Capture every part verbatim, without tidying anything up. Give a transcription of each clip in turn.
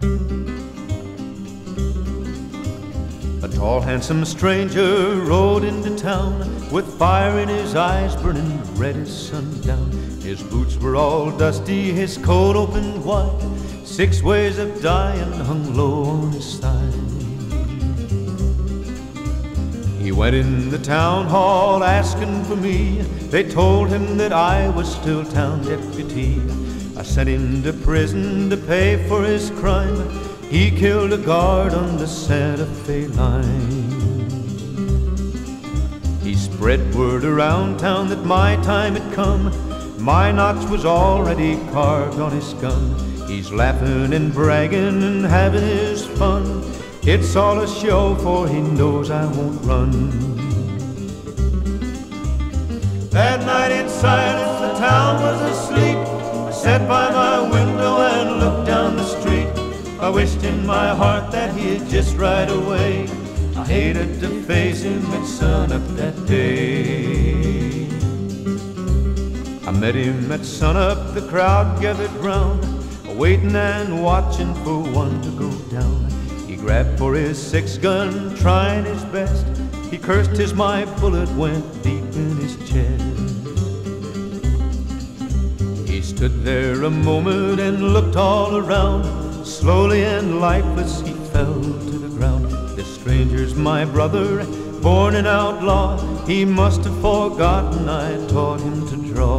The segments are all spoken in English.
A tall, handsome stranger rode into town with fire in his eyes burning red as sundown. His boots were all dusty, his coat open wide, six ways of dying hung low on his thigh. He went in the town hall asking for me. They told him that I was still town deputy. I sent him to prison to pay for his crime. He killed a guard on the Santa Fe line. He spread word around town that my time had come. My notch was already carved on his gun. He's laughing and bragging and having his fun. It's all a show, for he knows I won't run. That night in silence the town was asleep. I sat by my window and looked down the street. I wished in my heart that he'd just ride away. I hated to face him at sunup that day. I met him at sunup, the crowd gathered round, waiting and watching for one to go down. He grabbed for his six-gun, trying his best. He cursed as my bullet went deep in his chest. He stood there a moment and looked all around. Slowly and lifeless he fell to the ground. This stranger's my brother, born an outlaw. He must have forgotten I taught him to draw.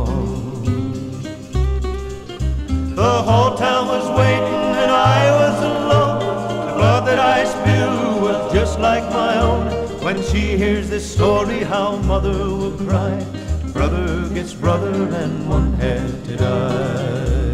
The whole town was waiting and I was alone. The blood that I spilled was just like my own. When she hears this story, how mother will cry. Brother gets brother and one had to die.